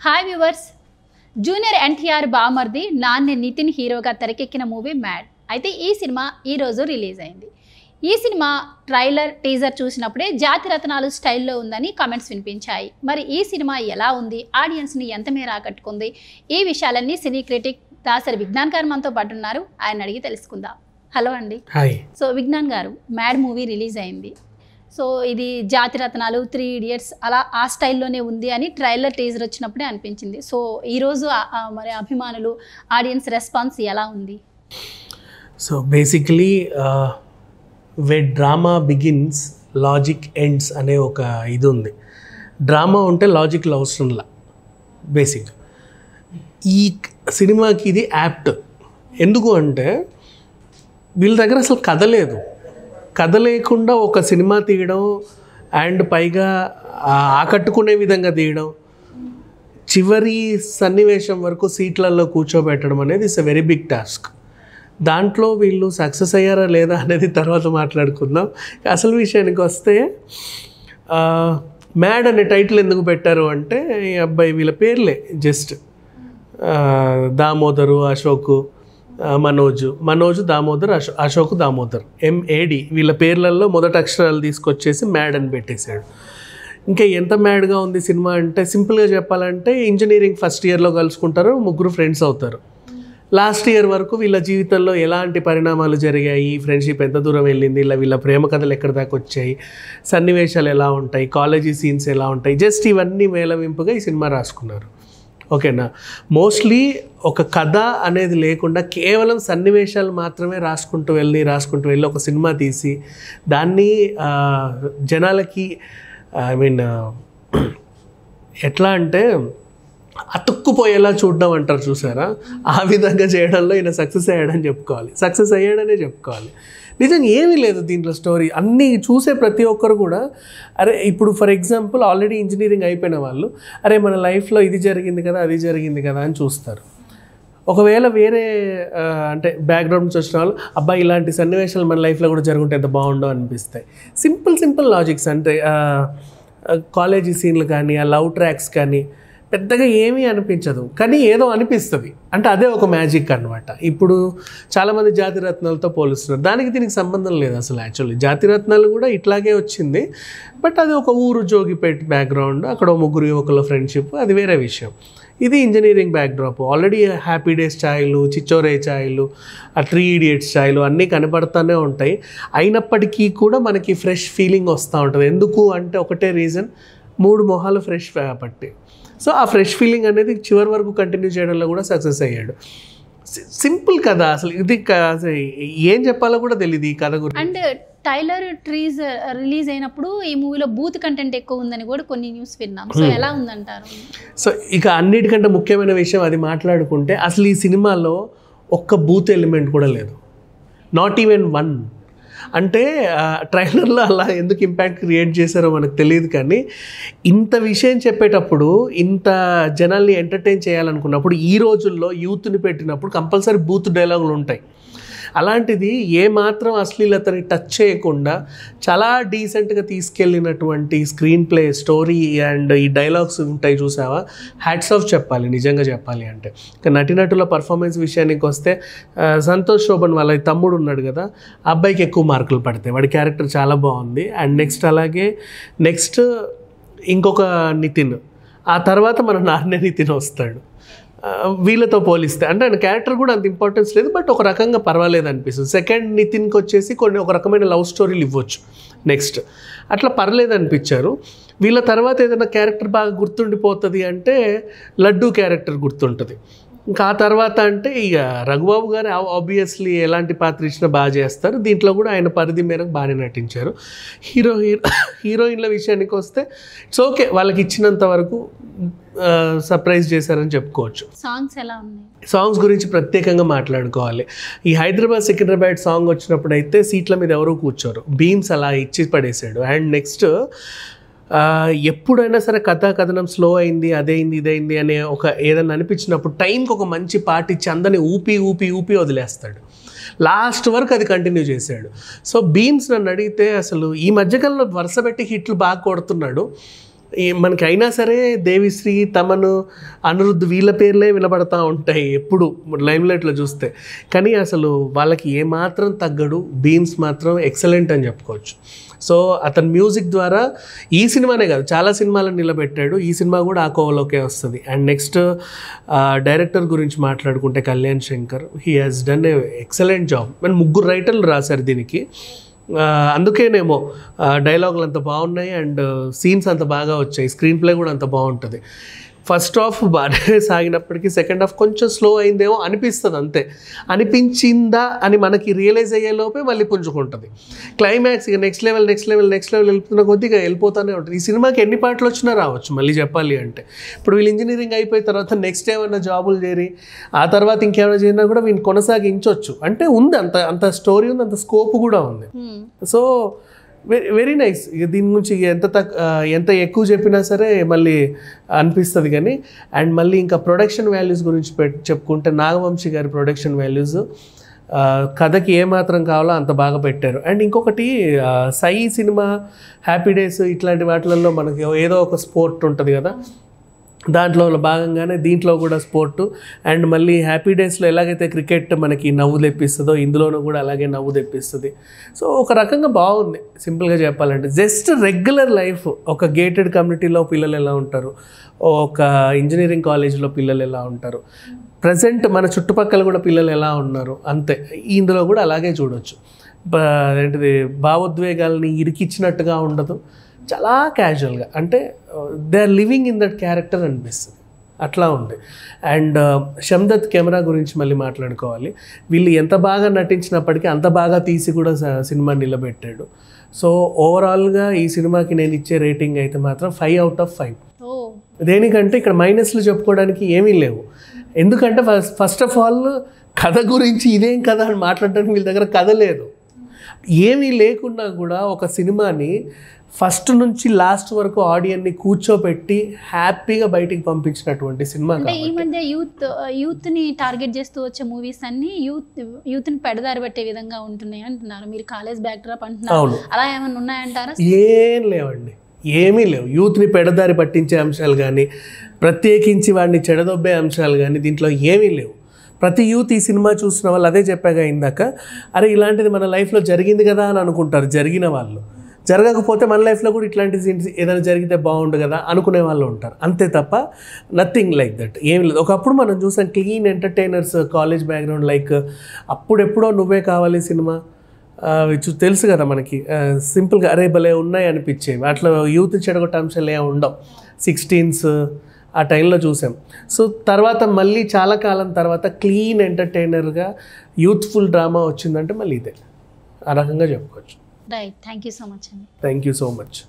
Hi viewers, junior NTR బామర్ది నాన్నే నితిన్ హీరోగా తెరకెక్కిన మూవీ మ్యాడ్. అయితే ఈ సినిమా ఈరోజు రిలీజ్ అయింది. ఈ సినిమా ట్రైలర్ టీజర్ చూసినప్పుడే జాతిరత్నాలు స్టైల్లో ఉందని కామెంట్స్ వినిపించాయి. మరి ఈ సినిమా ఎలా ఉంది, ఆడియన్స్ని ఎంత మేర ఆకట్టుకుంది, ఈ విషయాలన్నీ సినీ క్రిటిక్ దాసరి విజ్ఞాన్ గారు మనతో పాటు ఉన్నారు. ఆయన అడిగి తెలుసుకుందాం. హలో అండి. Hi. So Vignan garu, mad movie release అయింది. సో ఇది జాతిరత్నాలు, 3 ఇడియట్స్ అలా ఆ స్టైల్లోనే ఉంది అని ట్రైలర్ టీజర్ వచ్చినప్పుడే అనిపించింది. సో ఈరోజు మరి అభిమానులు, ఆడియన్స్ రెస్పాన్స్ ఎలా ఉంది? So basically when drama begins logic ends అనే ఒక ఇది ఉంది. డ్రామా ఉంటే లాజిక్లు అవసరంలా. బేసిక్ ఈ సినిమాకి ఇది యాప్ట్. ఎందుకు అంటే వీళ్ళ దగ్గర అసలు కథ లేదు. కథ లేకుండా ఒక సినిమా తీయడం అండ్ పైగా ఆకట్టుకునే విధంగా తీయడం, చివరి సన్నివేశం వరకు సీట్లలో కూర్చోబెట్టడం అనేది it's a very big task. దాంట్లో వీళ్ళు సక్సెస్ అయ్యారా లేదా అనేది తర్వాత మాట్లాడుకుందాం. అసలు విషయానికి వస్తే మ్యాడ్ అనే టైటిల్ ఎందుకు పెట్టారు అంటే ఈ అబ్బాయి వీళ్ళ పేర్లే జస్ట్ దామోదరు, అశోక్, మనోజ్, దామోదర్, అశోక్, దామోదర్, MAD వీళ్ళ పేర్లలో మొదటి అక్షరాలు తీసుకొచ్చేసి మ్యాడ్ అని పెట్టేశాడు. ఇంకా ఎంత మ్యాడ్గా ఉంది సినిమా అంటే సింపుల్గా చెప్పాలంటే ఇంజనీరింగ్ ఫస్ట్ ఇయర్లో కలుసుకుంటారు, ముగ్గురు ఫ్రెండ్స్ అవుతారు. లాస్ట్ ఇయర్ వరకు వీళ్ళ జీవితంలో ఎలాంటి పరిణామాలు జరిగాయి, ఫ్రెండ్షిప్ ఎంత దూరం వెళ్ళింది, ఇలా వీళ్ళ ప్రేమ కథలు ఎక్కడి దాకా వచ్చాయి, సన్నివేశాలు ఎలా ఉంటాయి, కాలేజీ సీన్స్ ఎలా ఉంటాయి, జస్ట్ ఇవన్నీ మేళవింపుగా ఈ సినిమా రాసుకున్నారు. ఓకేనా. మోస్ట్లీ ఒక కథ అనేది లేకుండా కేవలం సన్నివేశాలు మాత్రమే రాసుకుంటూ వెళ్ళి ఒక సినిమా తీసి దాన్ని జనాలకి ఎట్లా అంటే అతుక్కుపోయేలా చూడడం అంటారు చూసారా, ఆ విధంగా చేయడంలో ఈయన సక్సెస్ అయ్యాడనే చెప్పుకోవాలి. నిజంగా ఏమీ లేదు దీంట్లో స్టోరీ. అన్నీ చూసే ప్రతి ఒక్కరు కూడా అరే ఇప్పుడు ఫర్ ఎగ్జాంపుల్ ఆల్రెడీ ఇంజనీరింగ్ అయిపోయిన వాళ్ళు అరే మన లైఫ్లో ఇది జరిగింది కదా, అది జరిగింది కదా అని చూస్తారు. ఒకవేళ వేరే అంటే బ్యాక్గ్రౌండ్ నుంచి వచ్చిన వాళ్ళు అబ్బాయి ఇలాంటి సన్నివేశాలు మన లైఫ్లో కూడా జరుగుంటే ఎంత బాగుండో అనిపిస్తాయి. సింపుల్ లాజిక్స్ అంటే కాలేజీ సీన్లు కానీ, ఆ లవ్ ట్రాక్స్ కానీ పెద్దగా ఏమీ అనిపించదు, కానీ ఏదో అనిపిస్తుంది. అంటే అదే ఒక మ్యాజిక్ అనమాట. ఇప్పుడు చాలామంది జాతిరత్నాలతో పోలుస్తున్నారు, దానికి దీనికి సంబంధం లేదు అసలు. యాక్చువల్లీ జాతిరత్నాలు కూడా ఇట్లాగే వచ్చింది, బట్ అది ఒక ఊరు జోగిపేట బ్యాక్గ్రౌండ్, అక్కడ ముగ్గురు యువకుల ఫ్రెండ్షిప్, అది వేరే విషయం. ఇది engineering backdrop. Already happy days ఛాయలు, చిచ్చోరే ఛాయలు, ఆ 3 ఇడియట్స్ ఛాయలు అన్నీ కనపడుతూనే ఉంటాయి. అయినప్పటికీ కూడా మనకి ఫ్రెష్ ఫీలింగ్ వస్తూ ఉంటుంది. ఎందుకు అంటే ఒకటే రీజన్, 3 మొహాలు ఫ్రెష్ కాబట్టి. సో ఆ ఫ్రెష్ ఫీలింగ్ అనేది చివరి వరకు కంటిన్యూ చేయడంలో కూడా సక్సెస్ అయ్యాడు. సింపుల్ కదా అసలు. ఇది ఏం చెప్పాలో కూడా తెలియదు ఈ కథ గురించి. అండ్ ట్రైలర్ రిలీజ్ అయినప్పుడు ఈ మూవీలో బూత్ కంటెంట్ ఎక్కువ ఉందని కూడా కొన్ని న్యూస్ విన్నాం. సో ఎలా ఉందంటారు? సో ఇక అన్నిటికంటే ముఖ్యమైన విషయం అది మాట్లాడుకుంటే, అసలు ఈ సినిమాలో ఒక్క బూత్ ఎలిమెంట్ కూడా లేదు. Not even 1. అంటే ట్రైలర్లో అలా ఎందుకు ఇంపాక్ట్ క్రియేట్ చేశారో మనకు తెలియదు, కానీ ఇంత విషయం చెప్పేటప్పుడు, ఇంత జనాల్ని ఎంటర్టైన్ చేయాలనుకున్నప్పుడు, ఈ రోజుల్లో యూత్ని పెట్టినప్పుడు కంపల్సరీ బూత్ డైలాగులు ఉంటాయి. అలాంటిది ఏమాత్రం అశ్లీలతని టచ్ చేయకుండా చాలా డీసెంట్గా తీసుకెళ్ళినటువంటి స్క్రీన్ ప్లే, స్టోరీ అండ్ ఈ డైలాగ్స్ ఉంటాయి చూసావా, హ్యాట్స్ ఆఫ్ చెప్పాలి నిజంగా చెప్పాలి అంటే. నటినటుల పర్ఫార్మెన్స్ విషయానికి వస్తే సంతోష్ శోభన్ వాళ్ళ తమ్ముడు ఉన్నాడు కదా, ఆ అబ్బాయికి ఎక్కువ మార్కులు పడతాయి. వాడి క్యారెక్టర్ చాలా బాగుంది. అండ్ నెక్స్ట్ ఇంకొక నితిన్, ఆ తర్వాత మన నాన్నే నితిన్ వస్తాడు. వీళ్ళతో పోలిస్తే అంటే ఆయన క్యారెక్టర్ కూడా అంత ఇంపార్టెన్స్ లేదు, బట్ ఒక రకంగా పర్వాలేదు అనిపిస్తుంది. సెకండ్ నితిన్కి వచ్చేసి ఒక రకమైన లవ్ స్టోరీలు ఇవ్వచ్చు. నెక్స్ట్ అట్లా పర్లేదు అనిపించారు. వీళ్ళ తర్వాత ఏదైనా క్యారెక్టర్ బాగా గుర్తుండిపోతుంది అంటే లడ్డూ క్యారెక్టర్ గుర్తుంటుంది. ఇంకా ఆ తర్వాత అంటే ఇక రఘుబాబు గారు ఆబ్వియస్లీ ఎలాంటి పాత్ర ఇచ్చినా బాగా చేస్తారు. దీంట్లో కూడా ఆయన పరిధి మేరకు బాగానే నటించారు. హీరోయిన్ల విషయానికి వస్తే ఇట్స్ ఓకే, వాళ్ళకి ఇచ్చినంత వరకు సర్ప్రైజ్ చేశారని చెప్పుకోవచ్చు. సాంగ్స్ ఎలా ఉన్నాయి? సాంగ్స్ గురించి ప్రత్యేకంగా మాట్లాడుకోవాలి. ఈ హైదరాబాద్ సికింద్రాబాద్ సాంగ్ వచ్చినప్పుడు అయితే సీట్ల మీద ఎవరూ కూర్చోరు. భీమ్స్ అలా ఇచ్చి పడేశాడు. అండ్ నెక్స్ట్ ఎప్పుడైనా సరే కథనం స్లో అయింది, అదైంది ఇదైంది అనే ఒక ఏదైనా అనిపించినప్పుడు టైంకి ఒక మంచి పాట ఇచ్చి అందరినీ ఊపి వదిలేస్తాడు. లాస్ట్ వరకు అది కంటిన్యూ చేశాడు. సో భీమ్స్ నన్ను అడిగితే అసలు ఈ మధ్యకాలంలో వరుస పెట్టి హిట్లు బాగా కొడుతున్నాడు. మనకి అయినా సరే దేవిశ్రీ, తమను, అనిరుద్ధ్ వీళ్ళ పేర్లే వినపడతా ఉంటాయి ఎప్పుడు లైమ్లైట్లో చూస్తే. కానీ అసలు వాళ్ళకి ఏమాత్రం తగ్గడు. భీమ్స్ మాత్రం ఎక్సలెంట్ అని చెప్పుకోవచ్చు. సో అతని మ్యూజిక్ ద్వారా ఈ సినిమానే కాదు చాలా సినిమాలను నిలబెట్టాడు. ఈ సినిమా కూడా ఆ కోవలోకే వస్తుంది. అండ్ నెక్స్ట్ డైరెక్టర్ గురించి మాట్లాడుకుంటే Kalyan Shankar, he has done a excellent job. మన 3 రైటర్లు రాశారు దీనికి. అందుకేనేమో డైలాగులు అంత బాగున్నాయి అండ్ సీన్స్ అంత బాగా వచ్చాయి. స్క్రీన్ ప్లే కూడా అంత బాగుంటుంది. ఫస్ట్ హాఫ్ బాగానే సాగినప్పటికీ సెకండ్ హాఫ్ కొంచెం స్లో అయిందేమో అనిపిస్తుంది. అంతే అనిపించిందా అని మనకి రియలైజ్ అయ్యే లోపే మళ్ళీ పుంజుకుంటుంది. క్లైమాక్స్ ఇక నెక్స్ట్ లెవెల్ వెళ్తున్న కొద్దిగా వెళ్ళిపోతూనే ఉంటుంది. ఈ సినిమాకి ఎన్ని పాటలు వచ్చినా రావచ్చు. మళ్ళీ చెప్పాలి అంటే ఇప్పుడు వీళ్ళు ఇంజనీరింగ్ అయిపోయిన తర్వాత నెక్స్ట్ ఏమన్నా జాబులు చేరి ఆ తర్వాత ఇంకేమైనా చేరినా కూడా వీళ్ళు కొనసాగించవచ్చు. అంటే ఉంది, అంత స్టోరీ ఉంది, అంత స్కోప్ కూడా ఉంది. So very nice. ఇక దీని గురించి ఎంత ఎక్కువ చెప్పినా సరే మళ్ళీ అనిపిస్తుంది. కానీ అండ్ మళ్ళీ ఇంకా ప్రొడక్షన్ వాల్యూస్ గురించి చెప్పుకుంటే నాగవంశీ గారి ప్రొడక్షన్ వాల్యూస్ కథకి ఏమాత్రం కావాలో అంత బాగా పెట్టారు. అండ్ ఇంకొకటి సై సినిమా, హ్యాపీ డేస్ ఇట్లాంటి వాటిలలో మనకి ఏదో ఒక స్పోర్ట్ ఉంటుంది కదా, దాంట్లో భాగంగానే దీంట్లో కూడా స్పోర్టు. అండ్ మళ్ళీ హ్యాపీ డేస్లో ఎలాగైతే క్రికెట్ మనకి నవ్వు తెప్పిస్తుందో ఇందులోనూ కూడా అలాగే నవ్వు తెప్పిస్తుంది. సో ఒక రకంగా బాగుంది. సింపుల్గా చెప్పాలంటే జస్ట్ రెగ్యులర్ లైఫ్. ఒక గేటెడ్ కమ్యూనిటీలో పిల్లలు ఎలా ఉంటారు, ఒక ఇంజనీరింగ్ కాలేజ్లో పిల్లలు ఎలా ఉంటారు, ప్రజెంట్ మన చుట్టుపక్కల కూడా పిల్లలు ఎలా ఉన్నారు, అంతే. ఇందులో కూడా అలాగే చూడవచ్చు. ఏంటిది భావోద్వేగాల్ని ఇరికిచ్చినట్టుగా ఉండదు, చాలా క్యాజువల్గా. అంటే they are living in that character అనిపిస్తుంది. అట్లా ఉంది. అండ్ శందత్ కెమెరా గురించి మళ్ళీ మాట్లాడుకోవాలి. వీళ్ళు ఎంత బాగా నటించినప్పటికీ అంత బాగా తీసి కూడా సినిమా నిలబెట్టాడు. సో ఓవరాల్గా ఈ సినిమాకి నేను ఇచ్చే రేటింగ్ అయితే మాత్రం 5 out of 5. దేనికంటే ఇక్కడ మైనస్లు చెప్పుకోవడానికి ఏమీ లేవు. ఎందుకంటే ఫస్ట్ ఆఫ్ ఆల్ కథ గురించి ఇదేం కథ అని మాట్లాడడానికి వీళ్ళ దగ్గర కథ లేదు. ఏమీ లేకున్నా కూడా ఒక సినిమాని ఫస్ట్ నుంచి లాస్ట్ వరకు ఆడియన్ని కూర్చోబెట్టి హ్యాపీగా బయటికి పంపించినటువంటి సినిమా. ఈ మధ్య యూత్ని టార్గెట్ చేస్తూ వచ్చే మూవీస్ అన్ని యూత్ని పెడదారి పెట్టే విధంగా ఉంటున్నాయి అంటున్నారు. మీరు కాలేజ్ బ్యాక్డ్రాప్ అంటున్నారు, అలా ఏమైనా ఉన్నాయంటారా? ఏం లేవండి, ఏమీ లేవు. యూత్ని పెడదారి పట్టించే అంశాలు కానీ ప్రత్యేకించి వాడిని చెడదొబ్బే అంశాలు కానీ దీంట్లో ఏమీ లేవు. ప్రతి యూత్ ఈ సినిమా చూసిన వాళ్ళు అదే చెప్పాగా ఇందాక, అరే ఇలాంటిది మన లైఫ్లో జరిగింది కదా అని అనుకుంటారు జరిగిన వాళ్ళు. జరగకపోతే మన లైఫ్లో కూడా ఇట్లాంటి సీన్స్ ఏదైనా జరిగితే బాగుండు కదా అనుకునే వాళ్ళు ఉంటారు. అంతే తప్ప నథింగ్ లైక్ దట్ ఏమి లేదు. ఒకప్పుడు మనం చూసాం clean entertainers, college background, like అప్పుడెప్పుడో నువ్వే కావాలి సినిమా తెలుసు కదా మనకి. సింపుల్గా అరే భలే ఉన్నాయి అనిపించేవి. అట్లా యూత్ చెడగొట్టే అంశాలు ఏమి ఉండవు. 16s ఆ టైంలో చూసాం. సో తర్వాత మళ్ళీ చాలా కాలం తర్వాత క్లీన్ ఎంటర్టైనర్గా యూత్ఫుల్ డ్రామా వచ్చిందంటే మళ్ళీ ఇదే ఆ రకంగా చెప్పుకోవచ్చు. Right, thank you so much అండి. Thank you so much.